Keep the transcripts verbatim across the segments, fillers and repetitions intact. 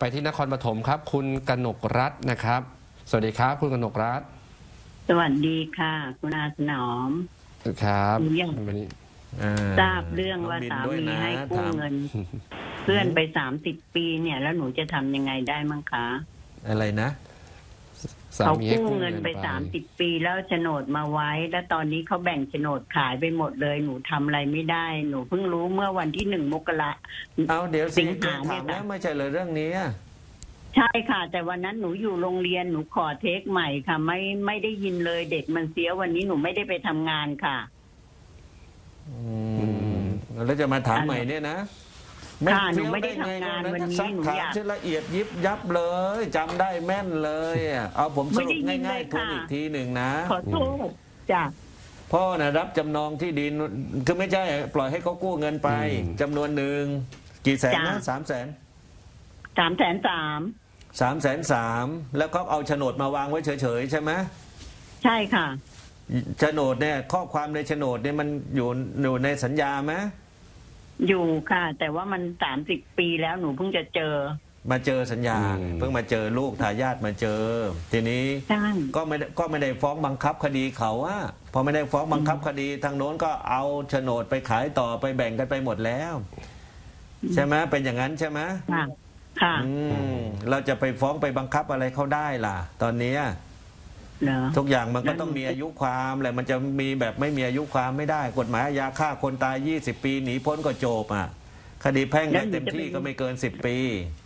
ที่นครปฐมครับคุณกนกรัตน์นะครับสวัสดีครับคุณกนกรัตน์สวัสดีค่ะคุณอาถนอมครับวันนี้ทราบเรื่องว่าสามีให้กู้เงินเพื่อนไปสามสิบปีเนี่ยแล้วหนูจะทำยังไงได้มั้งคะอะไรนะเขากู้เงินไปสามสิบปีแล้วโฉนดมาไว้แล้วตอนนี้เขาแบ่งโฉนดขายไปหมดเลยหนูทำอะไรไม่ได้หนูเพิ่งรู้เมื่อวันที่หนึ่งมกราเอาเดี๋ยวสิงหาเนี่ยนะไม่ใช่เลยเรื่องนี้ใช่ค่ะแต่วันนั้นหนูอยู่โรงเรียนหนูขอเทคใหม่ค่ะไม่ไม่ได้ยินเลยเด็กมันเสียวันนี้หนูไม่ได้ไปทำงานค่ะอืมแล้วจะมาถามใหม่เนี่ยนะค่ะหนูไม่ได้ทำงานวันนี้หนูอยากละเอียดยิบยับเลยจำได้แม่นเลยเอาผมสรุปง่ายๆทวนอีกทีหนึ่งนะขอโทษจ้ะพ่อนะรับจำนองที่ดินคือไม่ใช่ปล่อยให้เขากู้เงินไปจำนวนหนึ่งกี่แสนนะสามแสนสามแสนสามสามแสนสามแล้วก็เอาโฉนดมาวางไว้เฉยๆใช่ไหมใช่ค่ะโฉนดเนี่ยข้อความในโฉนดเนี่ยมันอยู่อยู่ในสัญญาไหมอยู่ค่ะแต่ว่ามันสามสิบปีแล้วหนูเพิ่งจะเจอมาเจอสัญญาเพิ่งมาเจอลูกทายาทมาเจอทีนี้ก็ไม่ก็ไม่ได้ฟ้องบังคับคดีเขาอะพอไม่ได้ฟ้องบังคับคดีทางโน้นก็เอาโฉนดไปขายต่อไปแบ่งกันไปหมดแล้วใช่ไหมเป็นอย่างนั้นใช่ไหมค่ะค่ะเราจะไปฟ้องไปบังคับอะไรเขาได้ล่ะตอนนี้ทุกอย่างมันก็ต้องมีอายุความแหละมันจะมีแบบไม่มีอายุความไม่ได้กฎหมายอาญาฆ่าคนตายยี่สิบปีหนีพ้นก็จบอ่ะคดีแพ่งได้เต็มที่ก็ไม่เกินสิบปี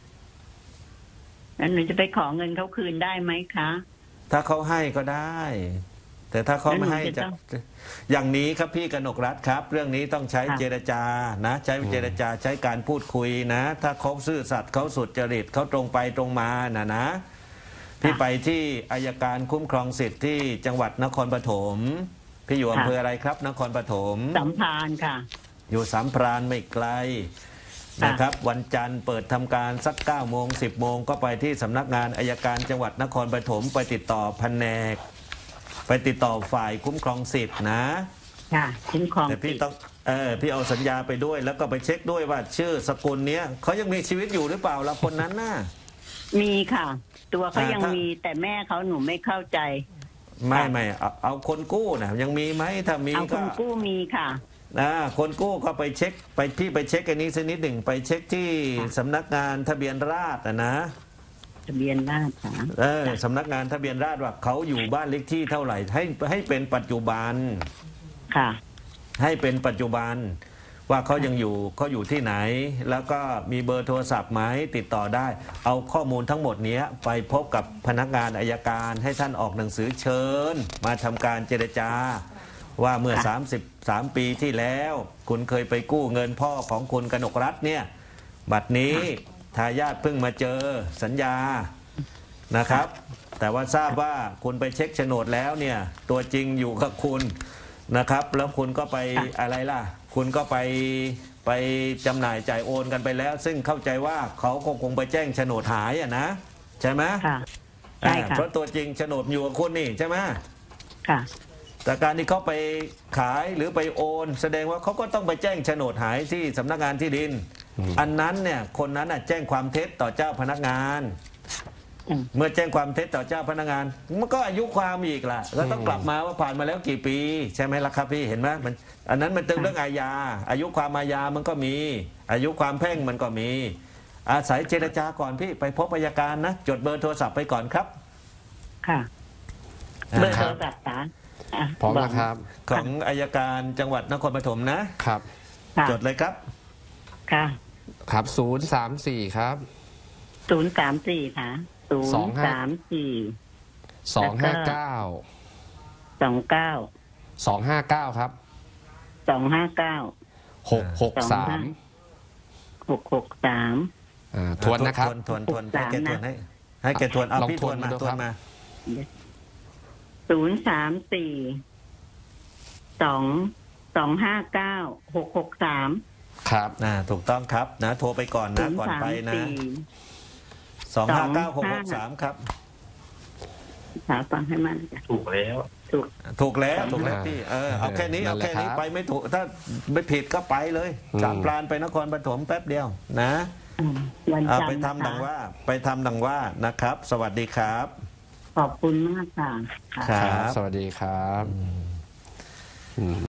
แล้วหนูจะไปขอเงินเขาคืนได้ไหมคะถ้าเขาให้ก็ได้แต่ถ้าเขาไม่ให้จะอย่างนี้ครับพี่กนกรัตน์ครับเรื่องนี้ต้องใช้เจรจานะใช้เจรจาใช้การพูดคุยนะถ้าเขาซื่อสัตย์เขาสุจริตเขาตรงไปตรงมานะนะพี่ไปที่อัยการคุ้มครองสิทธิ์ที่จังหวัดนครปฐมพี่อยู่อำเภออะไรครับนครปฐมสัมพันธ์ค่ะอยู่สัมพรานไม่ไกลนะครับวันจันทร์เปิดทำการสักเก้าโมงสิบโมงก็ไปที่สำนักงานอัยการจังหวัดนครปฐมไปติดต่อแผนกไปติดต่อฝ่ายคุ้มครองสิทธิ์นะค่ะคุ้มครองแต่พี่ต้องเออพี่เอาสัญญาไปด้วยแล้วก็ไปเช็คด้วยว่าชื่อสกุลเนี้ยเขายังมีชีวิตอยู่หรือเปล่าล่ะคนนั้นน่ะมีค่ะตัวเขายังมีแต่แม่เขาหนูไม่เข้าใจไม่ไม่เอาเอาคนกู้นะยังมีไหมถ้ามีก็เอาคนกู้มีค่ะนะคนกู้ก็ไปเช็คไปพี่ไปเช็คอันนี้สักนิดหนึ่งไปเช็คที่สำนักงานทะเบียนราษฎร์นะทะเบียนราษฎร์ค่ะเออสำนักงานทะเบียนราษฎร์ว่าเขาอยู่บ้านเลขที่เท่าไหร่ให้ให้เป็นปัจจุบันค่ะให้เป็นปัจจุบันว่าเขายังอยู่เขาอยู่ที่ไหนแล้วก็มีเบอร์โทรศัพท์ไหมติดต่อได้เอาข้อมูลทั้งหมดนี้ไปพบกับพนักงานอัยการให้ท่านออกหนังสือเชิญมาทำการเจรจาว่าเมื่อสามสิบสามปีที่แล้วคุณเคยไปกู้เงินพ่อของคุณกนกรัตน์เนี่ยบัดนี้ทายาทเพิ่งมาเจอสัญญานะครับแต่ว่าทราบว่าคุณไปเช็คโฉนดแล้วเนี่ยตัวจริงอยู่กับคุณนะครับแล้วคุณก็ไปอะไรล่ะคุณก็ไปไปจำหน่ายจ่ายโอนกันไปแล้วซึ่งเข้าใจว่าเขาคงคงไปแจ้งโฉนดหายอ่ะนะใช่ไหมค่ะใช่ค่ะเพราะตัวจริงโฉนดอยู่กับคุณนี่ใช่ไหมค่ะแต่การที่เขาไปขายหรือไปโอนแสดงว่าเขาก็ต้องไปแจ้งโฉนดหายที่สำนักงานที่ดินอันนั้นเนี่ยคนนั้นแจ้งความเท็จต่อเจ้าพนักงานเมื่อแจ้งความเท็จต่อเจ้าพนักงานมันก็อายุความอีกล่ะแล้วต้องกลับมาว่าผ่านมาแล้วกี่ปีใช่ไหมล่ะครับพี่เห็นไหมมันอันนั้นมันเป็นเรื่องอาญาอายุความอาญามันก็มีอายุความแพ่งมันก็มีอาศัยเจรจาก่อนพี่ไปพบอัยการนะจดเบอร์โทรศัพท์ไปก่อนครับค่ะเบอร์โทรศัพท์นะพร้อมนะครับของอัยการจังหวัดนครปฐมนะครับจดเลยครับค่ะครับศูนย์สามสี่ครับศูนย์สามสี่ค่ะศูนย์สามสี่สองห้าเก้าสองเก้าสองห้าเก้าครับสองห้าเก้าหกหกสามหกหกสามทวนนะครับทวนทวนทวนให้แกทวนให้ให้แกทวนเอาพี่ทวนมาทวนมาศูนย์สามสี่สองสองห้าเก้าหกหกสามครับนะถูกต้องครับนะโทรไปก่อนนะก่อนไปนะสองห้าเก้าหกหกสามครับถามฟังให้มันถูกแล้วถูกถูกแล้วถูกแล้วพี่เออเอาแค่นี้เอาแค่นี้ไปไม่ถูกถ้าไม่ผิดก็ไปเลยจากปราณไปนครปฐมแป๊บเดียวนะอืมวันเอาจันไปทร์ทำดังนะคะว่าไปทำดังว่านะครับ สวัสดีครับขอบคุณมากค่ะค่ะครับสวัสดีครับอืม